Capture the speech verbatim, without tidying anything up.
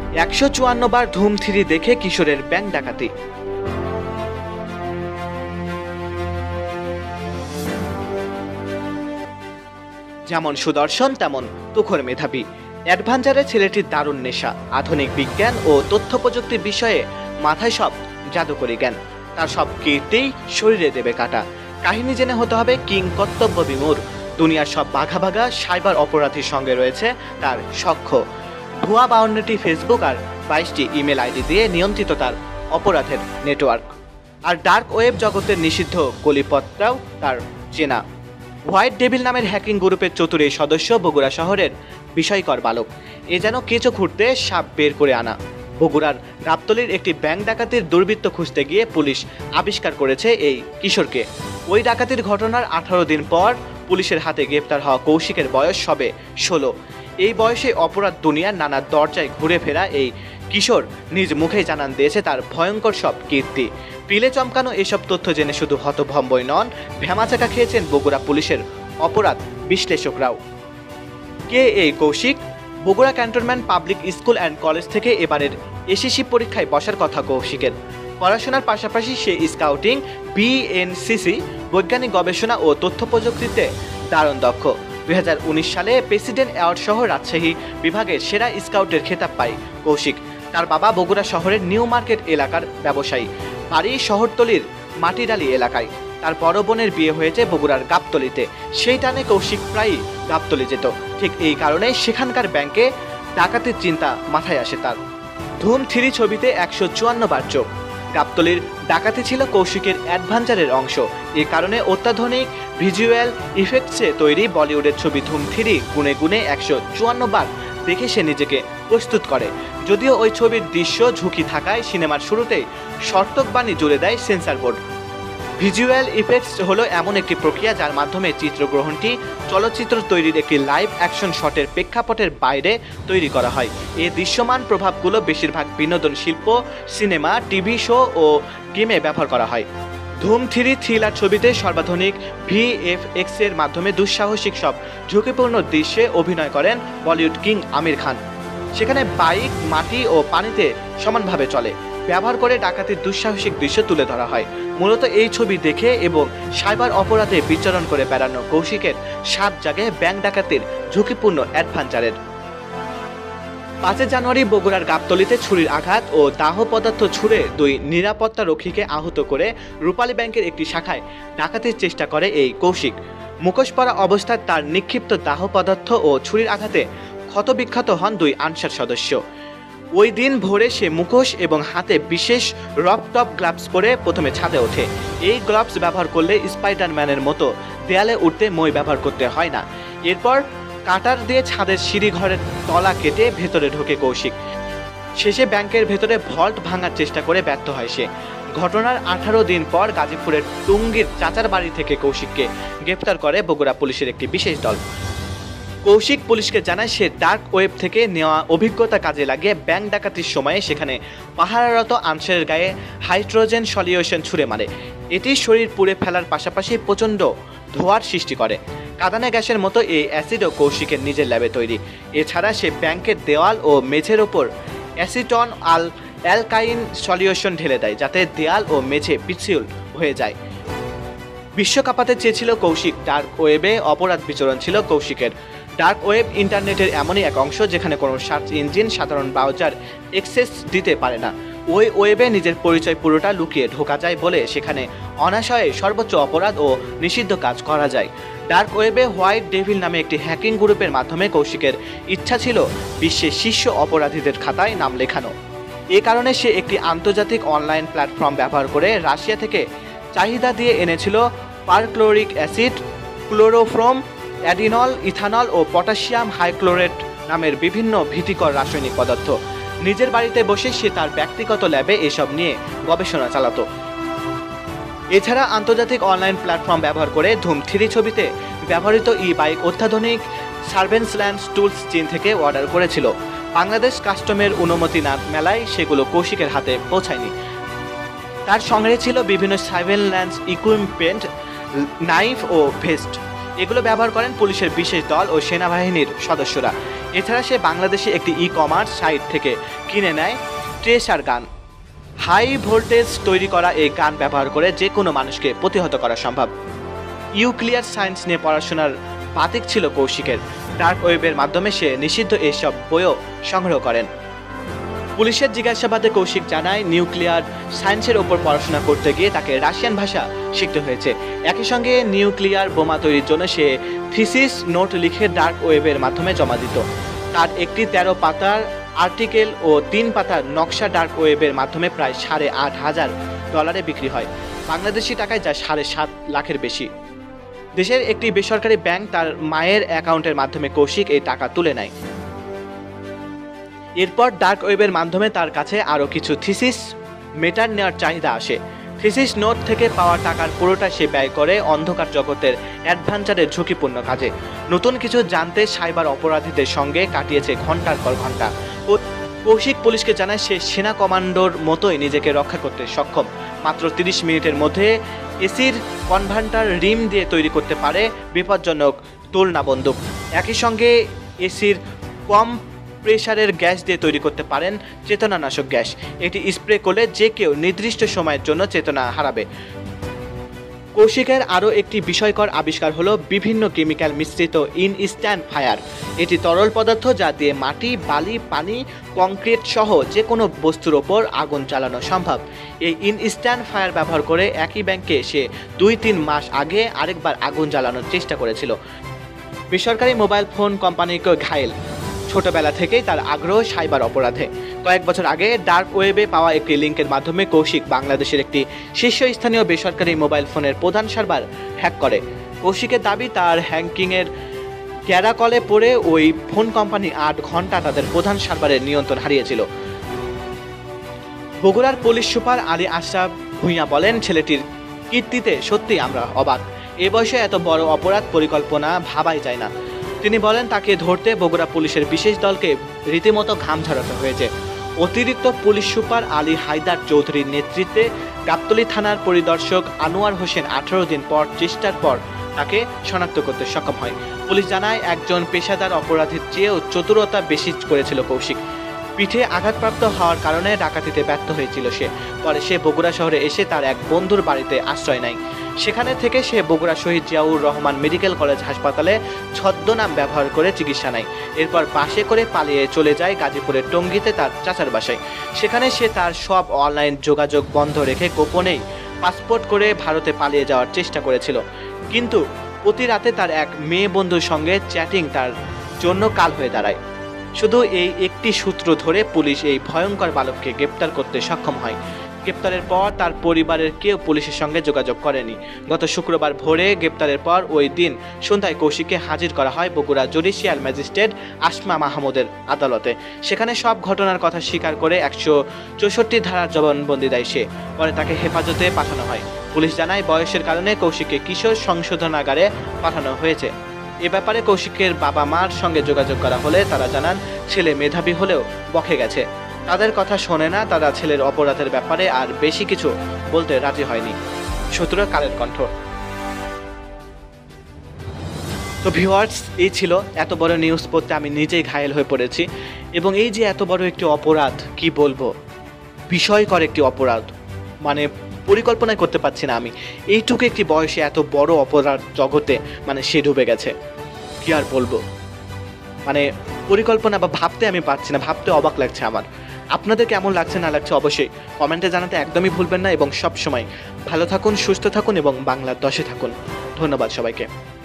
একশো চুয়ান্ন বার ধুম থ্রি দেখে কিশোরের ব্যাংক ডাকাতি। যেমন সুদর্শন তেমন তুখর মেধাবী, অ্যাডভেঞ্চারে ছেলেটির দারুণ নেশা, আধুনিক বিজ্ঞান ও তথ্য প্রযুক্তির বিষয়ে মাথায় সব জাদুকরি জ্ঞান। তার সব কীর্তিই শরীরে দেবে কাটা। কাহিনী জেনে হতে হবে কিং কর্তব্য বিমূর। দুনিয়ার সব বাঘা বাঘা সাইবার অপরাধীর সঙ্গে রয়েছে তার সখ্য। ভুয়া বাউন্নটি ফেসবুক আর বাইশটি ইমেল আইডি দিয়ে নিয়ন্ত্রিত তার অপরাধের নেটওয়ার্ক। আর ডার্ক ওয়েব জগতের নিষিদ্ধ গলিপথটাও তার চেনা। হোয়াইট ডেভিল নামের হ্যাকিং গ্রুপের চতুর এই সদস্য বগুড়া শহরের বিষয়কর বালক। এ যেন কেঁচো খুঁড়তে সাপ বের করে আনা। বগুড়ার গাবতলীর একটি ব্যাংক ডাকাতির দুর্বৃত্ত খুঁজতে গিয়ে পুলিশ আবিষ্কার করেছে এই কিশোরকে। ওই ডাকাতির ঘটনার আঠারো দিন পর পুলিশের হাতে গ্রেপ্তার হওয়া কৌশিকের বয়স সবে ষোলো। এই বয়সে অপরাধ দুনিয়ার নানা দরজায় ঘুরে ফেরা এই কিশোর নিজ মুখেই জানান দিয়েছে তার ভয়ঙ্কর সব কীর্তি। পিলে চমকানো এসব তথ্য জেনে শুধু হতভম্বই নন, ভ্যামাচাকা খেয়েছেন বগুড়া পুলিশের অপরাধ বিশ্লেষকরাও। কে এই Koushik? Bogura cantonment public school and college থেকে এবারের এসএসসি পরীক্ষায় বসার কথা কৌশিকের। পড়াশোনার পাশাপাশি সে স্কাউটিং, বিএনসিসি, বৈজ্ঞানিক গবেষণা ও তথ্য প্রযুক্তিতে দারুণ দক্ষ। দুই হাজার উনিশ সালে প্রেসিডেন্ট অ্যাওয়ার্ড সহ রাজশাহী বিভাগের সেরা স্কাউটের খেতাব পায় কৌশিক। তার বাবা বগুড়া শহরের নিউ মার্কেট এলাকার ব্যবসায়ী, বাড়ি শহরতলির মাটিডালি এলাকায়। তার বড় বোনের বিয়ে হয়েছে বগুড়ার গাবতলীতে। সেই টানে কৌশিক প্রায়ই গাবতলী যেত। ঠিক এই কারণেই সেখানকার ব্যাংকে ডাকাতির চিন্তা মাথায় আসে তার। ধুম থ্রি ছবিতে একশো চুয়ান্ন বার চোখ। গাবতলীর ডাকাতি ছিল কৌশিকের অ্যাডভেঞ্চারের অংশ। এ কারণে অত্যাধুনিক ভিজুয়াল ইফেক্টসে তৈরি বলিউডের ছবি ধুম থ্রি গুনে গুনে একশো চুয়ান্ন বার দেখে সে নিজেকে প্রস্তুত করে। যদিও ওই ছবির দৃশ্য ঝুঁকি থাকায় সিনেমার শুরুতেই সর্তকবাণী জুড়ে দেয় সেন্সর বোর্ড। ভিজুয়াল ইফেক্টস হলো এমন একটি প্রক্রিয়া যার মাধ্যমে চিত্রগ্রহণটি চলচ্চিত্র তৈরির একটি লাইভ অ্যাকশন শটের প্রেক্ষাপটের বাইরে তৈরি করা হয়। এই দৃশ্যমান প্রভাবগুলো বেশিরভাগ বিনোদন শিল্প, সিনেমা, টিভি শো ও গেমে ব্যবহার করা হয়। ধুম থ্রি থ্রিলার ছবিতে সর্বাধুনিক ভিএফএক্স এর মাধ্যমে দুঃসাহসিক সব ঝুঁকিপূর্ণ দৃশ্যে অভিনয় করেন বলিউড কিং আমির খান। সেখানে বাইক, মাটি ও পানিতে সমানভাবে চলে ব্যবহার করে ডাকাতির দুঃসাহসিক দৃশ্য তুলে ধরা হয়। মূলত এই ছবি দেখে এবং সাইবার অপরাধে বিচরণ করে বেড়ানো কৌশিকের সাত জাগে ব্যাংক ডাকাতির ঝুঁকিপূর্ণ অ্যাডভেঞ্চারের। পাঁচই জানুয়ারি বগুড়ার গাবতলীতে ছুরির আঘাত ও দাহ পদার্থ ছুঁড়ে দুই নিরাপত্তা রক্ষীকে আহত করে রূপালী ব্যাংকের একটি শাখায় ডাকাতির চেষ্টা করে এই কৌশিক। মুখোশ পরা অবস্থায় তার নিক্ষিপ্ত দাহ পদার্থ ও ছুরির আঘাতে ক্ষতবিক্ষত হন দুই আনসার সদস্য। ওই দিন ভোরে সে মুখোশ এবং হাতে বিশেষ রক টপ গ্লাভস পরে প্রথমে ছাদে ওঠে। এই গ্লাভস ব্যবহার করলে স্পাইডারম্যানের মতো দেয়ালে উঠতে মই ব্যবহার করতে হয় না। এরপর কাটার দিয়ে ছাদের সিঁড়ি ঘরের তলা কেটে ভেতরে ঢোকে কৌশিক। শেষে ব্যাংকের ভেতরে ভল্ট ভাঙার চেষ্টা করে ব্যর্থ হয় সে। ঘটনার আঠারো দিন পর গাজীপুরের টুঙ্গির চাচার বাড়ি থেকে কৌশিককে গ্রেপ্তার করে বগুড়া পুলিশের একটি বিশেষ দল। কৌশিক পুলিশকে জানায় সে ডার্ক ওয়েব থেকে নেওয়া অভিজ্ঞতা কাজে লাগিয়ে ব্যাংক ডাকাতির সময়ে সেখানে পাহারারত আনসারের গায়ে হাইড্রোজেন সলিউশন ছুঁড়ে মারে। এটি শরীর পুড়ে ফেলার পাশাপাশি প্রচণ্ড ধোঁয়ার সৃষ্টি করে। কাঁদানে গ্যাসের মতো এই অ্যাসিডও কৌশিকের নিজের ল্যাবে তৈরি। এছাড়া সে ব্যাংকের দেওয়াল ও মেঝের ওপর অ্যাসিটন আল অ্যালকাইন সলিউশন ঢেলে দেয় যাতে দেয়াল ও মেঝে পিচ্ছিল হয়ে যায়। বিশ্ব কাঁপাতে চেয়েছিল কৌশিক। ডার্ক ওয়েবে অপরাধ বিচরণ ছিল কৌশিকের। ডার্ক ওয়েব ইন্টারনেটের এমনই এক অংশ যেখানে কোনো সার্চ ইঞ্জিন সাধারণ ব্রাউজার অ্যাক্সেস দিতে পারে না। ওই ওয়েবে নিজের পরিচয় পুরোটা লুকিয়ে ঢোকা যায় বলে সেখানে অনাশয়ে সর্বোচ্চ অপরাধ ও নিষিদ্ধ কাজ করা যায়। ডার্ক ওয়েবে হোয়াইট ডেভিল নামে একটি হ্যাকিং গ্রুপের মাধ্যমে কৌশিকের ইচ্ছা ছিল বিশ্বের শীর্ষ অপরাধীদের খাতায় নাম লেখানো। এ কারণে সে একটি আন্তর্জাতিক অনলাইন প্ল্যাটফর্ম ব্যবহার করে রাশিয়া থেকে চাহিদা দিয়ে এনেছিল পারক্লোরিক অ্যাসিড, ক্লোরোফর্ম, অ্যাডিনল, ইথানল ও পটাশিয়াম হাইক্লোরেট নামের বিভিন্ন ভীতিকর রাসায়নিক পদার্থ। নিজের বাড়িতে বসে সে তার ব্যক্তিগত ল্যাবে এসব নিয়ে গবেষণা চালাতো। এছাড়া আন্তর্জাতিক অনলাইন প্ল্যাটফর্ম ব্যবহার করে ধুম থ্রি ছবিতে ব্যবহৃত ই বাইক অত্যাধুনিক সার্ভেন্সল্যান্স টুলস চীন থেকে অর্ডার করেছিল। বাংলাদেশ কাস্টমের অনুমতি না মেলায় সেগুলো কৌশিকের হাতে পৌঁছায়নি। তার সংগ্রহে ছিল বিভিন্ন সার্ভেন্যান্স ইকুইপমেন্ট, নাইফ ও ভেস্ট। এগুলো ব্যবহার করেন পুলিশের বিশেষ দল ও সেনাবাহিনীর সদস্যরা। এছাড়া সে বাংলাদেশে একটি ই কমার্স সাইট থেকে কিনে নেয় ট্রেসার গান। হাই ভোল্টেজ তৈরি করা এই গান ব্যবহার করে যে কোনো মানুষকে প্রতিহত করা সম্ভব। নিউক্লিয়ার সায়েন্স নিয়ে পড়াশোনার বাতিক ছিল কৌশিকের। ডার্ক ওয়েবের মাধ্যমে সে নিষিদ্ধ এইসব বইও সংগ্রহ করেন। পুলিশের জিজ্ঞাসাবাদে কৌশিক জানায়, নিউক্লিয়ার সায়েন্সের ওপর পড়াশোনা করতে গিয়ে তাকে রাশিয়ান ভাষা শিখতে হয়েছে। একই সঙ্গে নিউক্লিয়ার বোমা তৈরির জন্য সে থিসিস নোট লিখে ডার্ক ওয়েবের মাধ্যমে জমা দিত। তার একটি তেরো পাতার আর্টিকেল ও তিন পাতার নকশা ডার্ক ওয়েবের মাধ্যমে প্রায় সাড়ে আট হাজার ডলারে বিক্রি হয়, বাংলাদেশি টাকায় যা সাড়ে সাত লাখের বেশি। দেশের একটি বেসরকারি ব্যাংক তার মায়ের অ্যাকাউন্টের মাধ্যমে কৌশিক এই টাকা তুলে নেয়। এরপর ডার্ক ওয়েবের মাধ্যমে তার কাছে আরও কিছু থিসিস মেটার নেওয়ার চাহিদা আসে। থিসিস নোট থেকে পাওয়া টাকার পুরোটা সে ব্যয় করে অন্ধকার জগতের অ্যাডভেঞ্চারের ঝুঁকিপূর্ণ কাজে। নতুন কিছু জানতে সাইবার অপরাধীদের সঙ্গে কাটিয়েছে ঘন্টার পর ঘন্টা। কৌশিক পুলিশকে জানায় সে সেনা কমান্ডোর মতোই নিজেকে রক্ষা করতে সক্ষম। মাত্র তিরিশ মিনিটের মধ্যে এসির কনভার্টার রিম দিয়ে তৈরি করতে পারে বিপজ্জনক তোলনা বন্দুক। একই সঙ্গে এসির কম প্রেসারের গ্যাস দিয়ে তৈরি করতে পারেন চেতনানাশক গ্যাস। এটি স্প্রে করলে যে কেউ নির্দিষ্ট সময়ের জন্য চেতনা হারাবে। কৌশিকের আরও একটি বিস্ময়কর আবিষ্কার হলো বিভিন্ন কেমিক্যাল মিশ্রিত ইনস্ট্যান্ট ফায়ার। এটি তরল পদার্থ যা দিয়ে মাটি, বালি, পানি, কংক্রিট সহ যে কোনো বস্তুর ওপর আগুন জ্বালানো সম্ভব। এই ইনস্ট্যান্ট ফায়ার ব্যবহার করে একই ব্যাংকে সে দুই তিন মাস আগে আরেকবার আগুন জ্বালানোর চেষ্টা করেছিল। বেসরকারি মোবাইল ফোন কোম্পানিকে ঘায়েল। ছোটবেলা থেকেই তার আগ্রহ সাইবার অপরাধে। কয়েক বছর আগে ডার্ক ওয়েবে পাওয়া একটি লিঙ্কের মাধ্যমে কৌশিক বাংলাদেশের একটি শীর্ষস্থানীয় বেসরকারি মোবাইল ফোনের প্রধান সার্ভার হ্যাক করে। কৌশিকের দাবি, তার হ্যাকিংয়ের ক্যারাকলে পড়ে ওই ফোন কোম্পানি আট ঘন্টা তাদের প্রধান সার্ভারের নিয়ন্ত্রণ হারিয়েছিল। বগুড়ার পুলিশ সুপার আলী আশরাফ ভূঁইয়া বলেন, ছেলেটির কীর্তিতে সত্যি আমরা অবাক। এ বয়সে এত বড় অপরাধ পরিকল্পনা ভাবাই যায় না। তিনি বলেন, তাকে ধরতে বগুড়া পুলিশের বিশেষ দলকে রীতিমতো ঘাম ঝরাতে হয়েছে। অতিরিক্ত পুলিশ সুপার আলী হায়দার চৌধুরীর নেতৃত্বে গাবতলী থানার পরিদর্শক আনোয়ার হোসেন আঠারো দিন পর চেষ্টার পর তাকে শনাক্ত করতে সক্ষম হয়। পুলিশ জানায়, একজন পেশাদার অপরাধীর চেয়েও চতুরতা বেশি করেছিল কৌশিক। পিঠে আঘাতপ্রাপ্ত হওয়ার কারণে ডাকাতিতে ব্যর্থ হয়েছিল সে। পরে সে বগুড়া শহরে এসে তার এক বন্ধুর বাড়িতে আশ্রয় নেয়। সেখানে থেকে সে বগুড়া শহীদ জিয়াউর রহমান মেডিকেল কলেজ হাসপাতালে ছদ্মনাম ব্যবহার করে চিকিৎসা নেয়। এরপর বাসে করে পালিয়ে চলে যায় গাজীপুরের টঙ্গীতে তার চাচার বাসায়। সেখানে সে তার সব অনলাইন যোগাযোগ বন্ধ রেখে গোপনেই পাসপোর্ট করে ভারতে পালিয়ে যাওয়ার চেষ্টা করেছিল। কিন্তু প্রতি রাতে তার এক মেয়ে বন্ধুর সঙ্গে চ্যাটিং তার জন্য কাল হয়ে দাঁড়ায়। শুধু এই একটি সূত্র ধরে পুলিশ এই ভয়ঙ্কর বালককে গ্রেপ্তার করতে সক্ষম হয়। গ্রেপ্তারের পর তার পরিবারের কেউ পুলিশের সঙ্গে যোগাযোগ করেনি। গত শুক্রবার ভোরে গ্রেপ্তারের পর ওই দিন সন্ধ্যায় কৌশিককে হাজির করা হয় বগুড়া জুডিশিয়াল ম্যাজিস্ট্রেট আসমা মাহমুদের আদালতে। সেখানে সব ঘটনার কথা স্বীকার করে একশো চৌষট্টি ধারার জবানবন্দি দেয় সে। পরে তাকে হেফাজতে পাঠানো হয়। পুলিশ জানায়, বয়সের কারণে কৌশিককে কিশোর সংশোধনাগারে পাঠানো হয়েছে। এ ব্যাপারে কৌশিকের বাবা মার সঙ্গে যোগাযোগ করা হলে তারা জানান, ছেলে মেধাবী হলেও বকে গেছে। তাদের কথা শোনে না, তারা ছেলের অপরাধের ব্যাপারে আর বেশি কিছু বলতে রাজি হয়নি। সূত্র কালের কণ্ঠ। তো ভিউয়ার্স, এই ছিল এত বড় নিউজ পড়তে আমি নিজেই ঘায়েল হয়ে পড়েছি। এবং এই যে এত বড় একটি অপরাধ, কি বলবো, বিস্ময়কর একটি অপরাধ, মানে পরিকল্পনাই করতে পারছি না আমি। এইটুকু একটি বয়সে এত বড় অপরাধ জগতে মানে সে ডুবে গেছে, কি আর বলবো। মানে পরিকল্পনা বা ভাবতে আমি পারছি না, ভাবতে অবাক লাগছে আমার। আপনাদের কেমন লাগছে না লাগছে অবশ্যই কমেন্টে জানাতে একদমই ভুলবেন না। এবং সব সময় ভালো থাকুন, সুস্থ থাকুন এবং বাংলার দশে থাকুন। ধন্যবাদ সবাইকে।